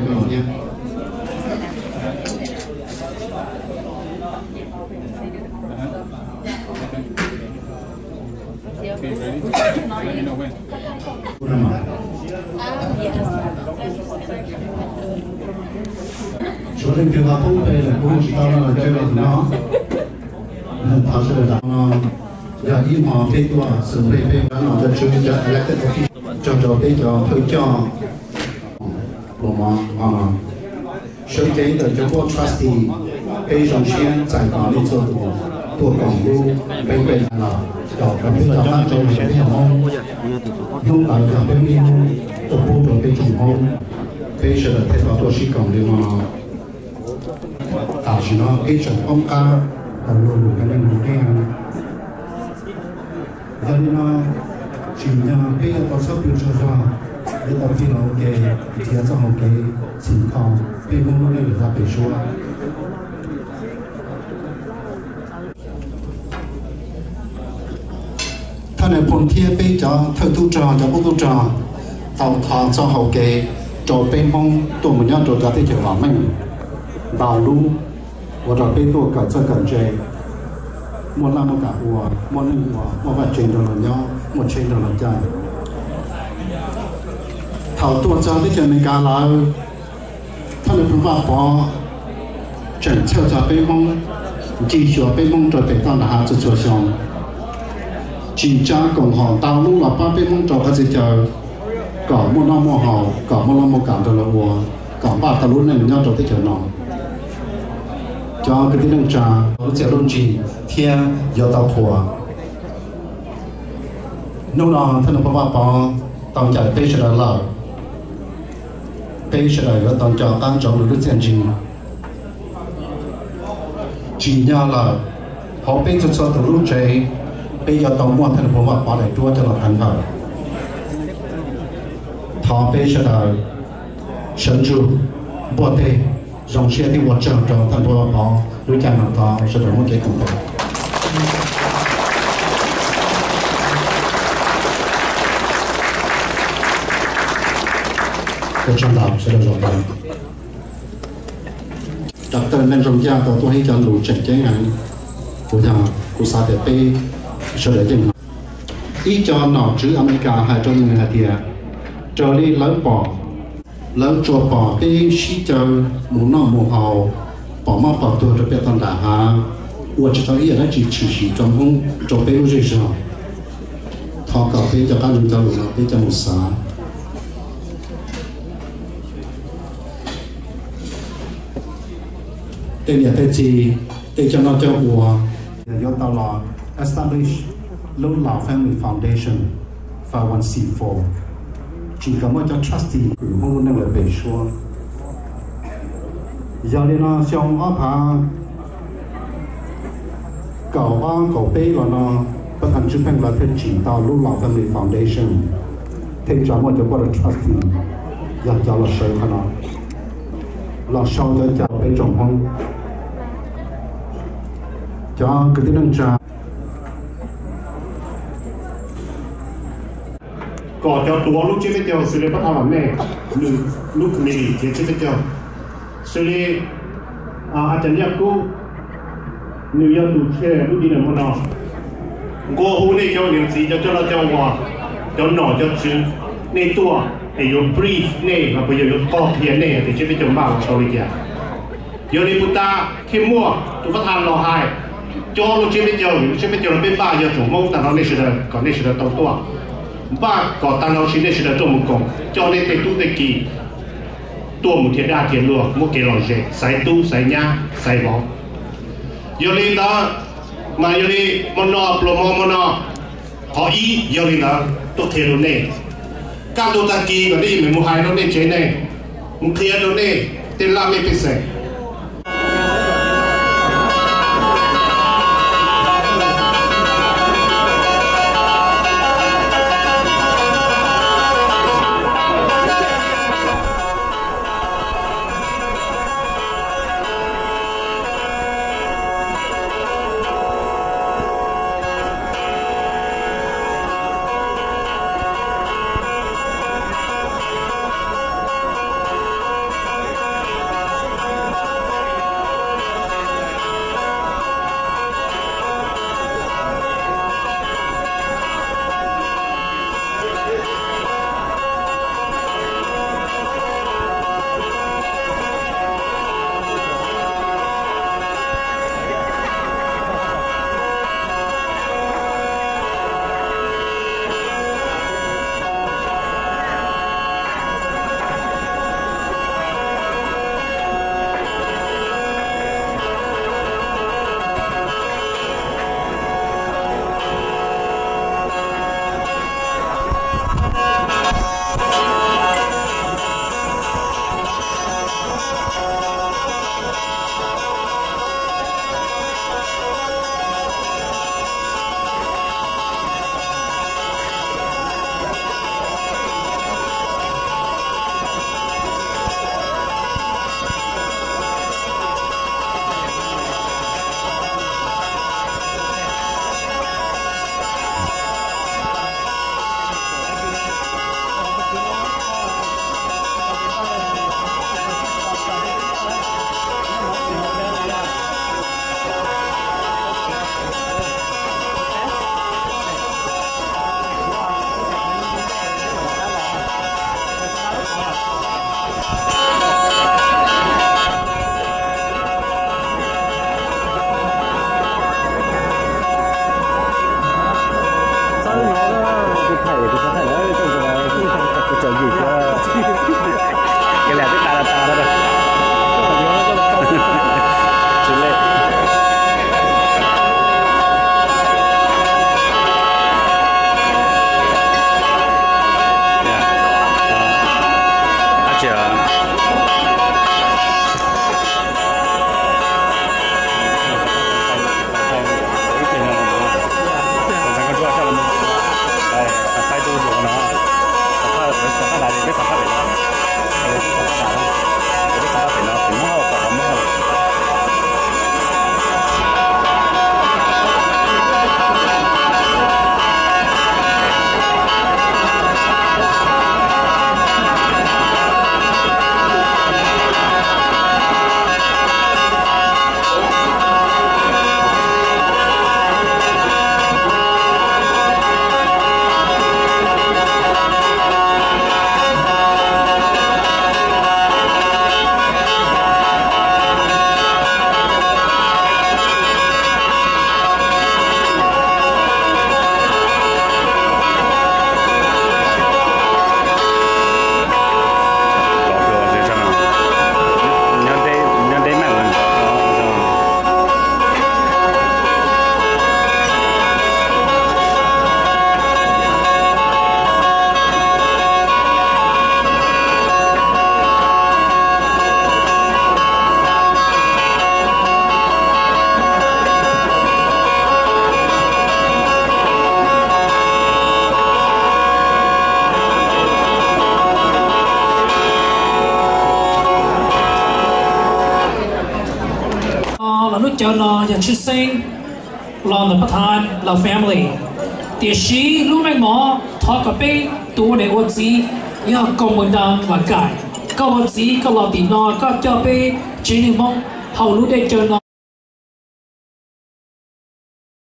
rồi nha. Okay, ready? Let me know when. Số lượng trường hợp không về là cũng chỉ tao là chơi là nó tháo sự là nó giờ im họ phê tua sự phê nó cho chơi cho elected official cho phê cho thôi cho của mà sở chế từ cho bộ trustee phê dòng xuyên giải tỏa lên cho tụ cổng lưu bên bên là đọc các cái cho các trong cái hồng không lại là bên bên tổ bộ trong cái trùng hồng phê sẽ là thay vào tổ sĩ cổng lưu mà tạo cho nó cái chuẩn phong ca tầm luôn cái này một cái cho nên nó chỉ nhà bây giờ có sắp được cho để tao khi nó cái thì nó một cái tình况被公共内他被说他那本贴被叫特督长叫不督长到他做好给做被蒙多么样做他的就完美道路我这被多搞这感觉một là một cả của một là một vài chuyện rồi là nhau một chuyện rồi là chạy thảo tuần sau cái chuyện này cả làท่านผู้ว่าพอเฉินเชี่ยวจะไปมองจีชัวไปมองจะเป็นต้นหาจะชัวชงจีจ้ากงหอดาวลูกหลับป้าไปมองจะก็จะเจอก่อมุ่งน้ำมุ่งหอก่อมุ่งน้ำมุ่งการตะละวัวก่อบ้าตะลุนเนี่ยย่อจะได้เจอหนอcho cái tiếng nâng trà nó sẽ luôn chỉ thiên do tàu thua lúc nào thân ông bà bỏ tàu chạy bây giờ là bây giờ là tàu chạy tăng trọng được chân chỉ nhớ là họ bây giờ cho tàu lúc chạy bây giờ tàu mua thân ông bà bỏ lại đua cho nó thành hợp họ bây giờ là sân trụ bộ tê dòng xe thì một trăm trong thành phố họ đối chạm nào đó sẽ được một cái công tác cái trong đó sẽ được rồi đặc biệt nên trong gia có tôi hay cho lũ trẻ cái này của nhà của xã để pe sẽ để chừng ý cho nó chữ America hay cho người Hà Địa cho đi lớn bỏ lớn cho bỏ cái sĩ cho muốn nó muốn họ bỏ mà bỏ tôi cho biết thằng đã ha, tôi chỉ thấy là chỉ trong không cho bé lúc gì sao, thọ cả bé cho các nhân cho luôn bé cho một xã, tên nhà tên gì, tên cho nó cho ua, do tao là establish Lone Lao Family Foundation 501c4 chỉ có một cho trustee cũng không nên là bể số giờ đi nó xong áp hạ cầu bê là nó bắt thành chứng minh là thêm chỉ tao Lone Lao Family Foundation thêm cho một cho có được trustee giờ cho là sợi khả năng là sau đó cho bê trồng không cho cái tiếng năng trà có cho tụi lúc chơi với nhau xử lý bắt đầu làm này lúc mình thì chơi với nhau xử lý chân giác cũ nếu như tụi chơi lúc đi làm nào cô hôm nay cho những gì cho nó cho hòa cho nọ cho chứ nên tua thì dùng brief này và bây giờ dùng copy này thì chơi với nhau bao sau đi kìa giờ đi chúng ta khi mua tụi phát hành lò hai cho lúc chơi với nhau là bên ba giờ chủ mông ta nói này sẽ là còn này sẽ là tàu tua ba có tăng năng sinh sẽ là trong một cổng cho nên cái tu tây kỳ tua một thiên đa thiên luôn một cái lò dễ sai tu sai nhá sai bó giờ lên đó mà giờ lên mono promo họ ý giờ lên đó tôi thấy luôn này các tu tây kỳ còn đi mình mua hai nó nên chế này một kia nó này tên là mấy pèsè เจ้านออย่างชื่อเซ็งรองประธานเรา family เดี๋ยวชี้รู้ไหมหมอทอกับเป้ตัวในวันจีอยากกำมันดังหวานไก่ก็วันจีก็รอตีนอนก็เจอเป้จีนึงมองเขารู้ได้เจอนอ